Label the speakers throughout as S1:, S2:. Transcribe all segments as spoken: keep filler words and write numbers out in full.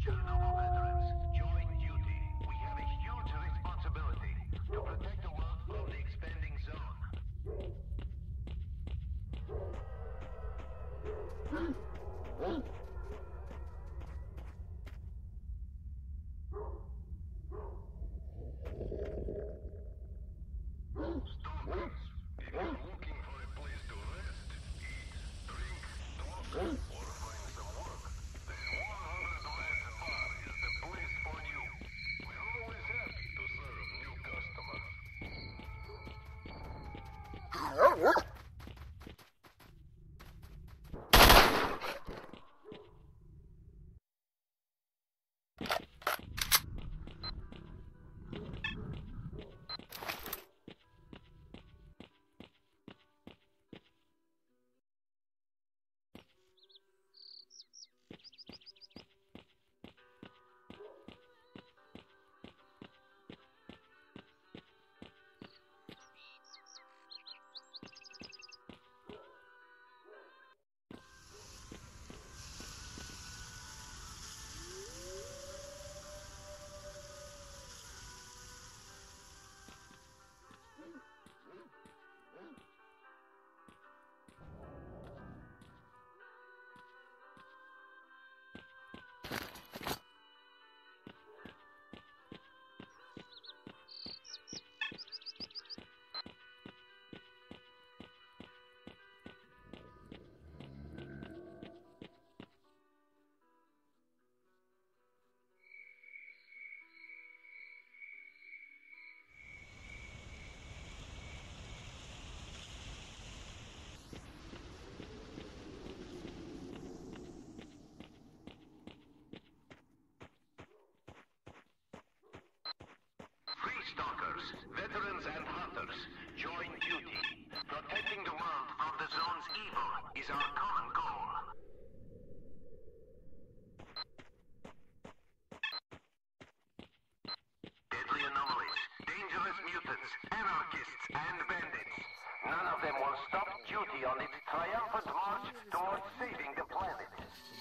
S1: Stalkers, veterans and hunters, join duty. Protecting the world from the zone's evil is our common goal. Deadly anomalies, dangerous mutants, anarchists, and bandits. None of them will stop duty on its triumphant march towards saving the planet.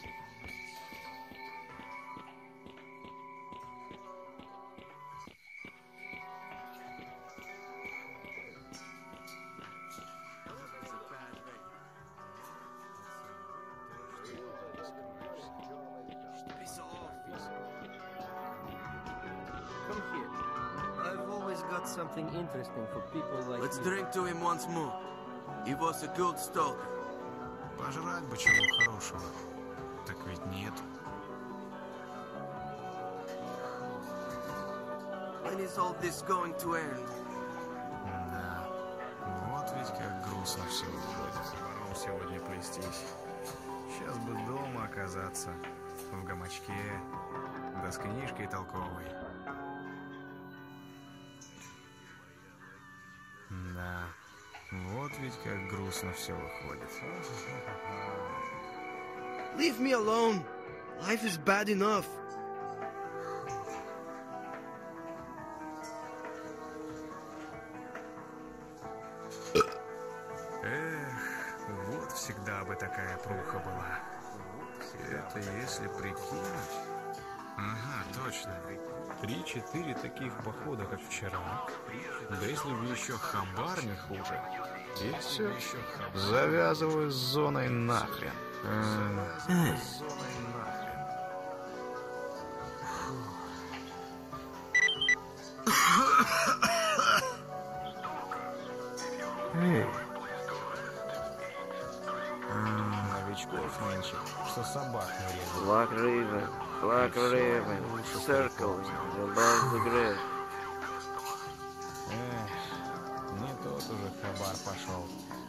S2: Something interesting for people like
S3: Let's
S2: me.
S3: drink to him once more. He was a good stalker.
S4: Пожрать бы чего хорошего. Так ведь нет.
S3: When is all this going to end?
S4: Да. Вот ведь как грустно все выходит. Заборол сегодня плестись. Сейчас бы дома оказаться. В гамачке. Да с книжкой толковой. Да. Вот ведь как грустно все выходит.
S3: Leave me alone. Life is bad enough.
S4: Эх, вот всегда бы такая пруха была. Это если прикинуть... Ага, точно. Три-четыре таких похода, как вчера. Да если бы еще хабар не хуже. И все. Завязываю с зоной нахрен. Завязываю с зоной нахрен.
S2: Эй.
S4: Новичков нынче, что собак нарезал.
S5: Black Raven, Black Raven, circling above the grave.
S4: Эх, не тот уже хабар пошел.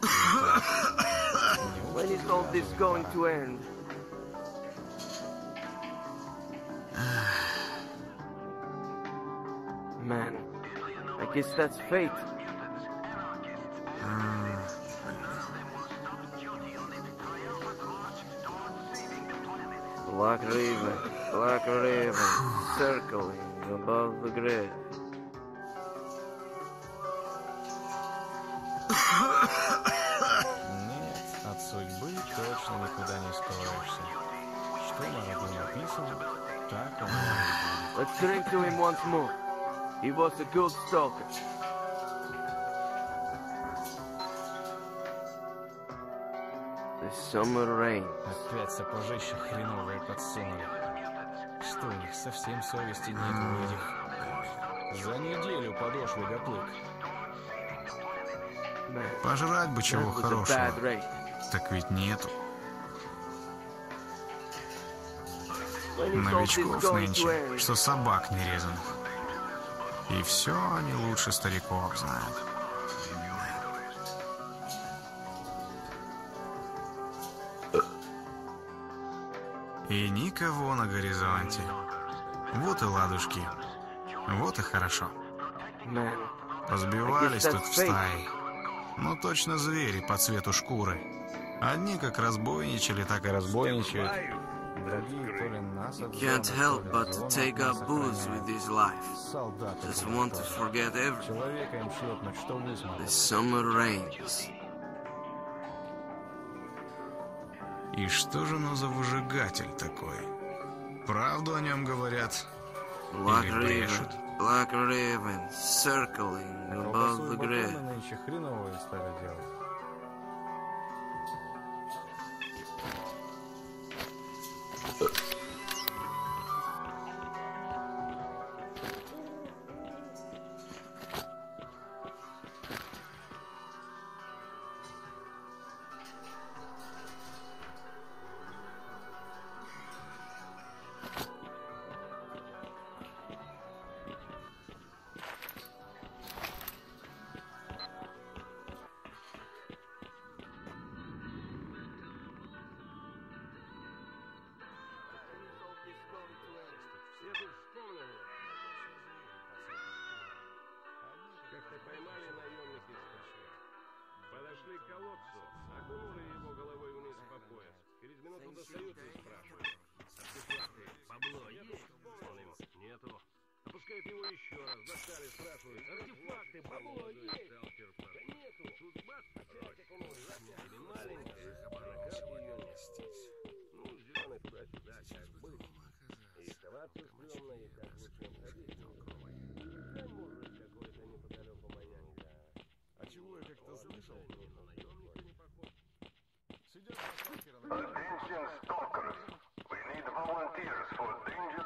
S3: When is all this going to end? Man, I guess that's fate.
S5: Black Raven, Black Raven, circling above the grave.
S4: Нет, от судьбы точно никуда не скроешься. Что Что на роду написано, так оно и будет.
S5: Let's drink to him once more. He was a good stalker. The summer rain.
S4: Опять сапожище хреновые подсунули. Что у них, совсем совести нет у этих? За неделю подошвы доплык. Пожрать бы чего хорошего. Так ведь нету. Новичков нынче, что собак нерезанных. И все они лучше стариков знают. И никого на горизонте. Вот и ладушки. Вот и хорошо. Позбивались тут в стае. Ну точно звери по цвету шкуры. Одни как разбойничали, так и разбойничают.
S5: Can't help but to take up booze with his life. Just want to forget everything. The summer rains.
S4: И что же оно за выжигатель такой? Правду о нем говорят?
S5: Black
S4: Или
S5: River,
S4: брешут?
S5: Black Raven, circling above the grave.
S4: Нынче хреновые стали делать.
S6: Подошли к колодцу, окунули его головой вниз по пояс. Через минуту достают и спрашивают. Артефакты, бабло есть? Он им, нету. Опускают его еще раз, достали, спрашивают. Артефакты, бабло есть? Да нету. Тут бац, опять окунули, запяли. Маленькая, на карте ее нет. Ну, зеленый туда-сюда, как быть. И оставаться стрёмно, и как лучше ходить. Да, может, какой-то неподалеку маньяк. А чего я как-то слышал?
S1: Attention stalkers. We need volunteers for dangerous